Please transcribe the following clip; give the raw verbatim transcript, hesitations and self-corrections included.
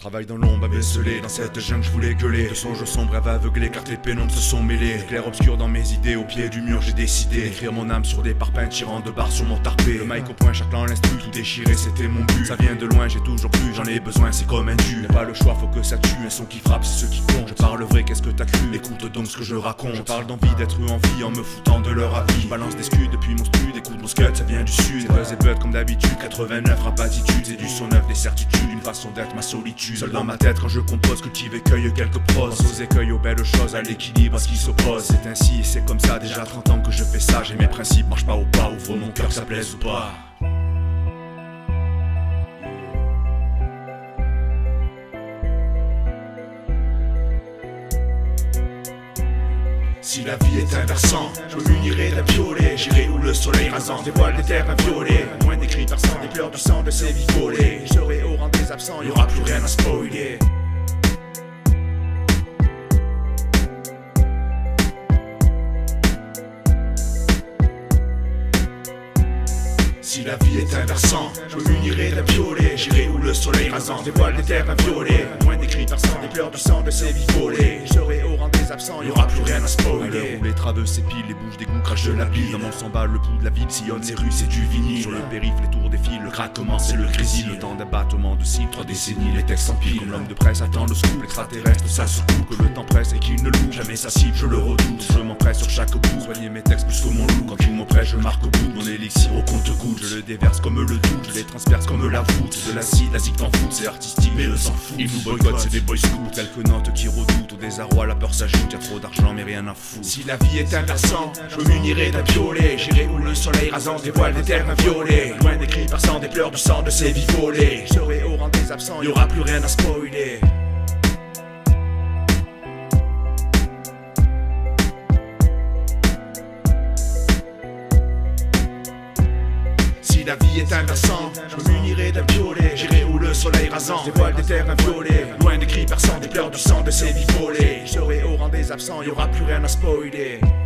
Travaille dans l'ombre, abaisselé, dans cette jungle je voulais gueuler. De songes sombres, rêves aveuglés, car tes pénombres se sont mêlés. Clair obscur dans mes idées, au pied du mur j'ai décidé d'écrire mon âme sur des parpaings, tirant de barres sur mon tarpé. Le mic au point, chacun l'instru, tout déchiré, c'était mon but. Ça vient de loin, j'ai toujours plus, j'en ai besoin, c'est comme un dû. Y'a pas le choix, faut que ça tue, un son qui frappe, c'est ce qui compte. Je parle vrai, qu'est-ce que t'as cru, écoute donc ce que je raconte. Je parle d'envie d'être en vie, en me foutant de leur avis. Je balance des scuds depuis mon stud, écoute mon scud, ça vient du sud. C'est buzz et bud comme d'habitude, quatre-vingt-neuf rap attitude. C'est du son neuf, des certitudes, une façon d'être, ma solitude. Seul dans ma tête quand je compose, cultive et cueille quelques pros. Aux écueils, aux belles choses, à l'équilibre, à ce qui s'oppose. C'est ainsi et c'est comme ça, déjà trente ans que je fais ça. J'ai mes principes, marche pas au pas, ouvre mon cœur, que ça plaise ou pas. Si la vie est un versant, je m'unirai d'un violet. J'irai où le soleil rasant dévoile des terres inviolées. Loin des cris perçants, des pleurs du sang de ces vies volées. Je serai au rang des absents, y'aura plus rien à spoiler. Si la vie est un versant, je m'unirai d'un violet. J'irai où le soleil rasant dévoile des terres inviolées. Loin des cris perçants, des pleurs du sang de ces vies volées. Je serai au rang des absents, y'aura plus rien à spoiler. À l'heure où les traveux s'épilent, les bouches des goûts crachent de la bile. Dans mon sang bat le pouls de la ville, sillonne ces rues, c'est du vinyle. Sur le périph', les tours défilent, le craquement c'est le grésil. Le temps d'abattement de cible, trois décennies, les textes s'empilent. Comme l'homme de presse attend le scoop, l'extraterrestre ça se coupe. Que le temps presse et qu'il ne loupe jamais sa cible, je le redoute. Je m'empresse sur chaque bout, soigner mes textes plus que mon loup. Quand ils m'oppressent, je marque au bout, mon élixir au compte-gouttes. Je le déverse comme le doute, je les transperce comme la voûte. De l'acide, la zig t'en fout, c'est artistique mais eux s'en foutent. Ils nous boycottent, c'est des boy scouts. Quelques notes qui redoutent, au désarroi la peur s'ajoute. Y'a trop d'argent mais rien à foutre. Si la vie est un versant, je m'unirai d'un violet. J'irai où le soleil rasant dévoile des terres inviolées. Loin des cris perçants, des pleurs du sang de ces vies volées. Je serai au rang des absents, y'aura plus rien à spoiler. Si la vie est un versant, je m'unirai d'un violet. J'irai où le soleil rasant dévoile des terres inviolées. Loin des cris perçants, des pleurs du sang de ces vies volées. Je serai au rang des absents, y'aura plus rien à spoiler.